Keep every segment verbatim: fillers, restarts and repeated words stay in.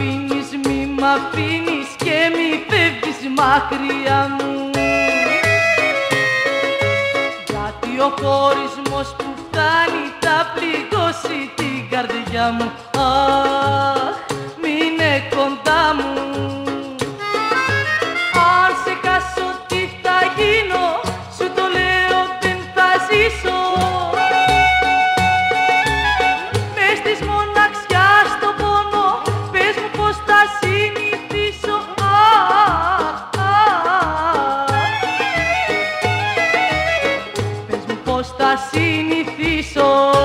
αφήνεις, μη μ' αφήνεις και μη φεύγεις μακριά μου. Γιατί ο χωρισμός που φτάνει θα πληγώσει την καρδιά μου. Αχ, μείνε κοντά μου. Αν σε χάσω τι θα γίνω, σου το λέω δεν θα ζήσω. Μες της μοναξιάς το πόνο, πες μου πως θα συνηθίσω. Αχ, αχ. Πες μου πως θα συνηθίσω.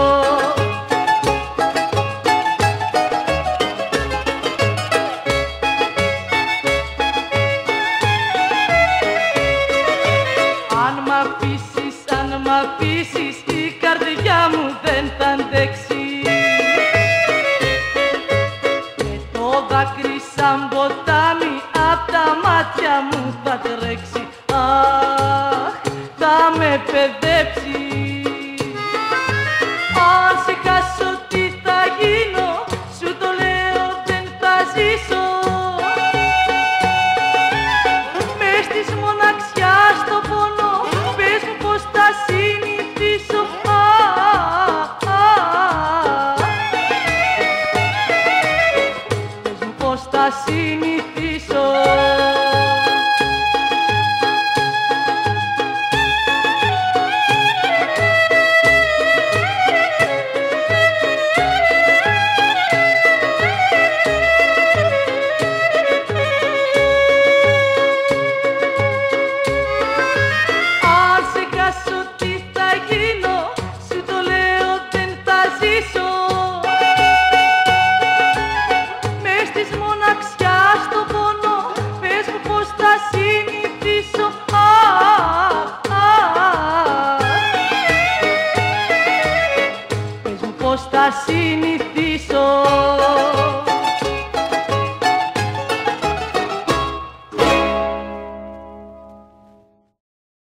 Αν μ' αφήσεις, αν μ' αφήσεις, η καρδιά μου δεν θα αντέξει. Και το δάκρυ σαν ποτάμι απ' τα μάτια μου θα τρέξει. Αχ, θα με παιδέψει. Αν σε χάσω τι θα γίνω, σου το λέω δεν θα ζήσω. Μες της μοναξιάς το πόνο, πες μου πως θα συνηθίσω. Αχ, αχ. Πες μου πως θα συνηθίσω. Μες της μοναξιάς το πόνο, πες μου πως θα συνηθίσω. Αχ, αχ. Πες μου πως θα συνηθίσω.